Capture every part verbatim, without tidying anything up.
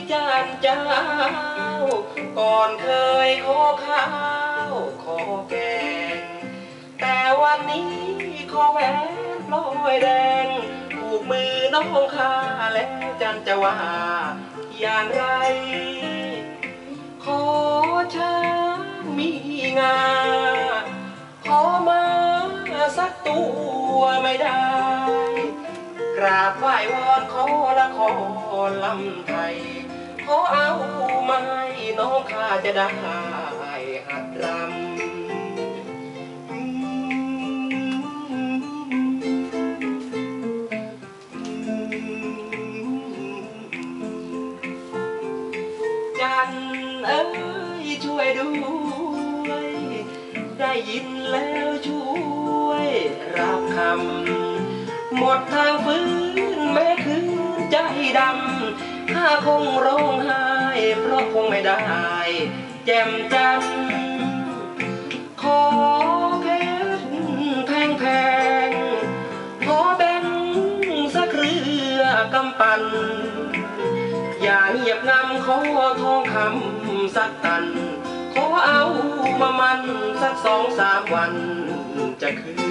จานเจ้าก่อนเคยขอข้าวขอแกงแต่วันนี้ขอแหวนพลอยแดงผูกมือน้องข้าแล้วจันจะว่าอย่างไรขอช้างมีงาขอมาสักตัวไม่ได้กราบไหว้วอนขอละขอลำไทยขอเอามาให้น้องข้าจะได้หัดรำจันเอ้ยช่วยด้วยได้ยินแล้วช่วยรับคำหมดทางฟื้นแม้คืนใจดำข้าคงร้องไห้เพราะคงไม่ได้แจ่มจันทร์ขอเพชรแพงแพงขอแบ่งสักเรือกำปั้นอย่าเงียบงำขอทองคำสักตันขอเอามามันสักสองสามวันจะคืน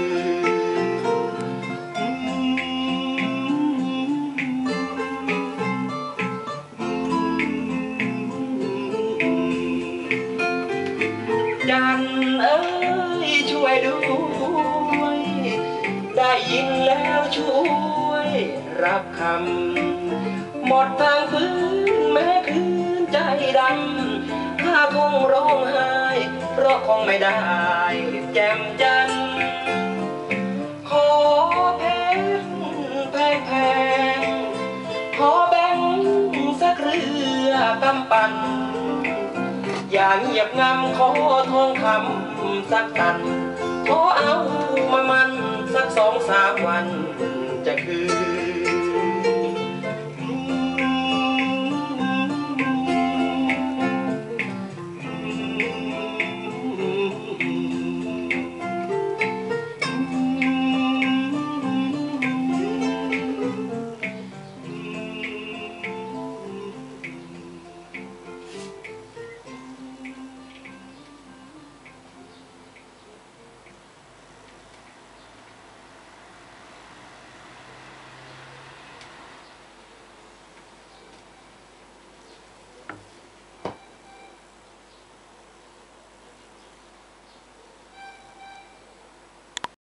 จันเอ้ยช่วยด้วยได้ยินแล้วช่วยรับคำหมดทางฟื้นแม้คืนใจดำข้าคงร้องไห้เพราะคงไม่ได้แจ่มจันทร์ขอเพชรแพงแพงขอแบ่งสักเรือกำปั้นอย่าเงียบงำขอทองคำสักตันขอเอามามันสักสองสามวันจะคืน